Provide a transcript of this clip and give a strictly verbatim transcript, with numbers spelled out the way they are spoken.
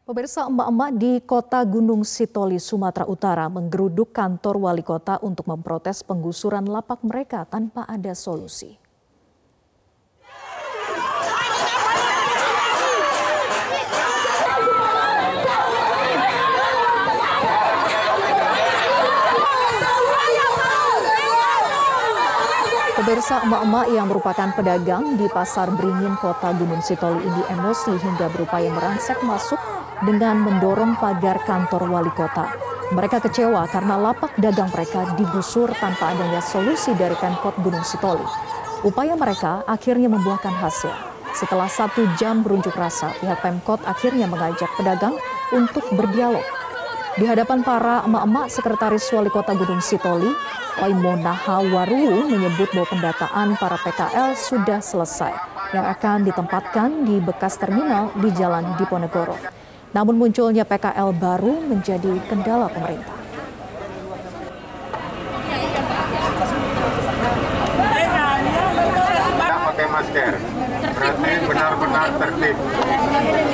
Pemirsa, emak-emak di Kota Gunung Sitoli, Sumatera Utara menggeruduk kantor wali kota untuk memprotes penggusuran lapak mereka tanpa ada solusi. Pemirsa, emak-emak yang merupakan pedagang di Pasar Beringin Kota Gunung Sitoli ini emosi hingga berupaya merangsek masuk dengan mendorong pagar kantor wali kota. Mereka kecewa karena lapak dagang mereka digusur tanpa adanya solusi dari Pemkot Gunung Sitoli. Upaya mereka akhirnya membuahkan hasil. Setelah satu jam berunjuk rasa, pihak Pemkot akhirnya mengajak pedagang untuk berdialog. Di hadapan para emak-emak, Sekretaris Wali Kota Gunung Sitoli, Waimunaha Waruwu, menyebut bahwa pendataan para P K L sudah selesai yang akan ditempatkan di bekas terminal di Jalan Diponegoro. Namun munculnya P K L baru menjadi kendala pemerintah. Tidak pakai masker, berarti benar-benar tertib.